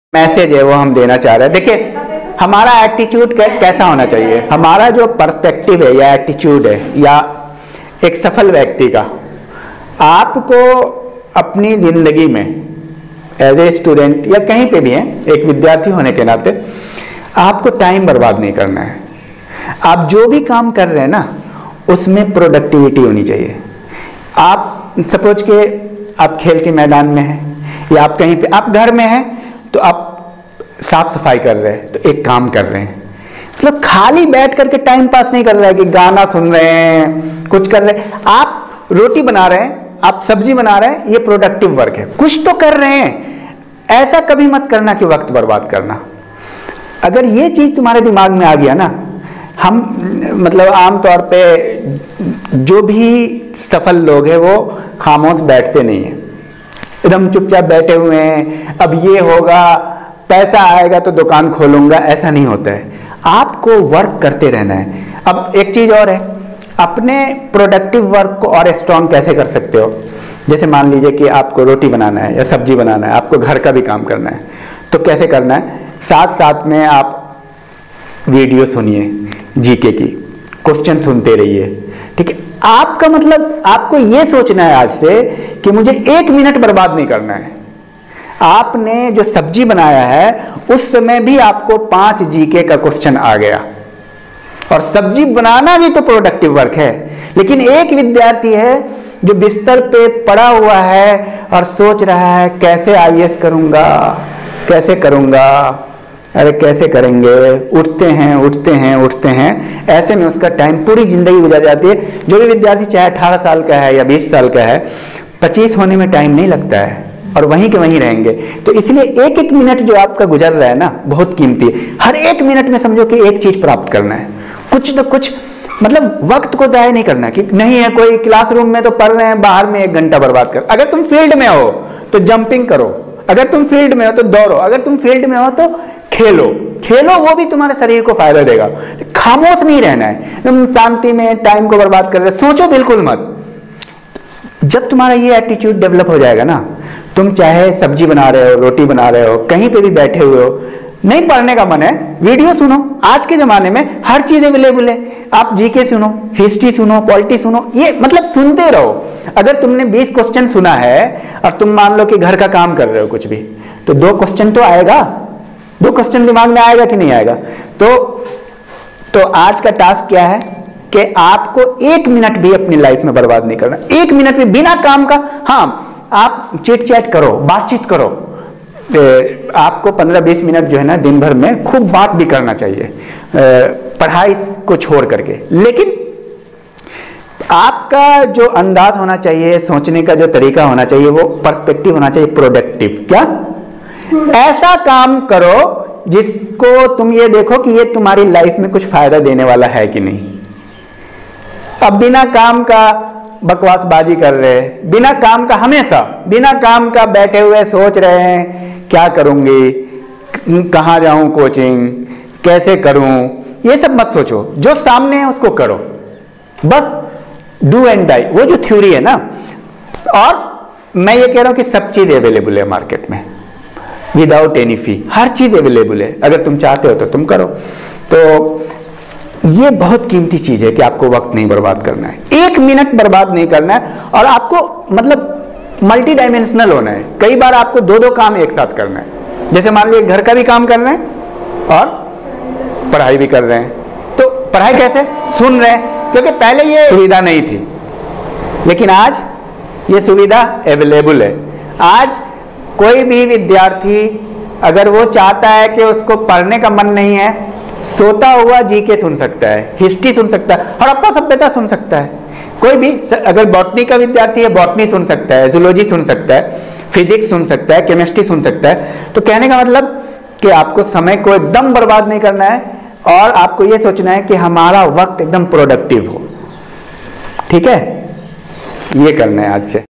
Message है वो हम देना चाह रहे हैं। देखिए हमारा एटीट्यूड कैसा होना चाहिए, हमारा जो पर्सपेक्टिव है या एटीट्यूड है या एक सफल व्यक्ति का, आपको अपनी जिंदगी में एज ए स्टूडेंट या कहीं पे भी है, एक विद्यार्थी होने के नाते आपको टाइम बर्बाद नहीं करना है। आप जो भी काम कर रहे हैं ना उसमें प्रोडक्टिविटी होनी चाहिए। आप सपोज के आप खेल के मैदान में हैं या आप कहीं पे, आप घर में हैं तो आप साफ सफाई कर रहे हैं तो एक काम कर रहे हैं, मतलब खाली बैठ करके टाइम पास नहीं कर रहे हैं कि गाना सुन रहे हैं कुछ कर रहे हैं। आप रोटी बना रहे हैं, आप सब्जी बना रहे हैं, ये प्रोडक्टिव वर्क है, कुछ तो कर रहे हैं। ऐसा कभी मत करना कि वक्त बर्बाद करना। अगर ये चीज तुम्हारे दिमाग में आ गया ना, हम मतलब आमतौर पे जो भी सफल लोग हैं वो खामोश बैठते नहीं हैं, एकदम चुपचाप बैठे हुए हैं, अब ये होगा पैसा आएगा तो दुकान खोलूंगा, ऐसा नहीं होता है। आपको वर्क करते रहना है। अब एक चीज और है, अपने प्रोडक्टिव वर्क को और स्ट्रॉन्ग कैसे कर सकते हो। जैसे मान लीजिए कि आपको रोटी बनाना है या सब्जी बनाना है, आपको घर का भी काम करना है, तो कैसे करना है, साथ साथ में आप वीडियो सुनिए जीके की, क्वेश्चन सुनते रहिए, ठीक है। आपका मतलब आपको यह सोचना है आज से कि मुझे 1 मिनट बर्बाद नहीं करना है। आपने जो सब्जी बनाया है उस समय भी आपको 5 जीके का क्वेश्चन आ गया, और सब्जी बनाना भी तो प्रोडक्टिव वर्क है। लेकिन एक विद्यार्थी है जो बिस्तर पे पड़ा हुआ है और सोच रहा है कैसे आईएएस करूंगा, कैसे करूंगा, अरे कैसे करेंगे, उठते हैं उठते हैं उठते हैं, ऐसे में उसका टाइम पूरी जिंदगी गुजर जाती है। जो भी विद्यार्थी चाहे 18 साल का है या 20 साल का है, 25 होने में टाइम नहीं लगता है और वहीं के वहीं रहेंगे। तो इसलिए एक एक मिनट जो आपका गुजर रहा है ना बहुत कीमती है। हर एक मिनट में समझो कि एक चीज प्राप्त करना है, कुछ न कुछ, मतलब वक्त को जाया नहीं करना कि नहीं है कोई क्लासरूम में तो पढ़ रहे हैं, बाहर में 1 घंटा बर्बाद कर। अगर तुम फील्ड में हो तो जंपिंग करो, अगर तुम फील्ड में हो तो दौड़ो, अगर तुम फील्ड में हो तो खेलो, खेलो वो भी तुम्हारे शरीर को फायदा देगा। खामोश नहीं रहना है, तुम शांति में टाइम को बर्बाद कर रहे, सोचो बिल्कुल मत। जब तुम्हारा ये एटीट्यूड डेवलप हो जाएगा ना, तुम चाहे सब्जी बना रहे हो, रोटी बना रहे हो, कहीं पे भी बैठे हुए हो, नहीं पढ़ने का मन है, वीडियो सुनो। आज के जमाने में हर चीज अवेलेबल है, आप जीके सुनो, हिस्ट्री सुनो, पॉलिटी सुनो, ये मतलब सुनते रहो। अगर तुमने 20 क्वेश्चन सुना है और तुम मान लो कि घर का काम कर रहे हो कुछ भी, तो 2 क्वेश्चन तो आएगा, 2 क्वेश्चन दिमाग में आएगा कि नहीं आएगा। तो आज का टास्क क्या है कि आपको 1 मिनट भी अपनी लाइफ में बर्बाद नहीं करना। 1 मिनट भी बिना काम का, हाँ आप चिट चैट करो, बातचीत करो, आपको 15-20 मिनट जो है ना दिन भर में खूब बात भी करना चाहिए, पढ़ाई को छोड़ करके। लेकिन आपका जो अंदाज होना चाहिए, सोचने का जो तरीका होना चाहिए, वो पर्सपेक्टिव होना चाहिए प्रोडक्टिव। क्या ऐसा काम करो जिसको तुम ये देखो कि ये तुम्हारी लाइफ में कुछ फायदा देने वाला है कि नहीं। अब बिना काम का बकवासबाजी कर रहे, बिना काम का, हमेशा बिना काम का बैठे हुए सोच रहे हैं क्या करूंगी, कहाँ जाऊं कोचिंग, कैसे करूं, ये सब मत सोचो। जो सामने है उसको करो, बस डू एंड डाई, वो जो थ्योरी है ना। और मैं ये कह रहा हूं कि सब चीज अवेलेबल है मार्केट में विदाउट एनी फी, हर चीज अवेलेबल है। अगर तुम चाहते हो तो तुम करो। तो ये बहुत कीमती चीज है कि आपको वक्त नहीं बर्बाद करना है, 1 मिनट बर्बाद नहीं करना है। और आपको मतलब मल्टी डायमेंशनल होना है। कई बार आपको 2-2 काम एक साथ करना है। जैसे मान लीजिए घर का भी काम कर रहे हैं और पढ़ाई भी कर रहे हैं, तो पढ़ाई कैसे, सुन रहे हैं, क्योंकि पहले ये सुविधा नहीं थी, लेकिन आज ये सुविधा अवेलेबल है। आज कोई भी विद्यार्थी अगर वो चाहता है कि उसको पढ़ने का मन नहीं है, सोता हुआ जीके सुन सकता है, हिस्ट्री सुन सकता है, हड़प्पा सभ्यता सुन सकता है। कोई भी अगर बॉटनी का विद्यार्थी है, बॉटनी सुन सकता है, जूलॉजी सुन सकता है, फिजिक्स सुन सकता है, केमिस्ट्री सुन सकता है। तो कहने का मतलब कि आपको समय को एकदम बर्बाद नहीं करना है और आपको यह सोचना है कि हमारा वक्त एकदम प्रोडक्टिव हो, ठीक है। ये करना है आज से।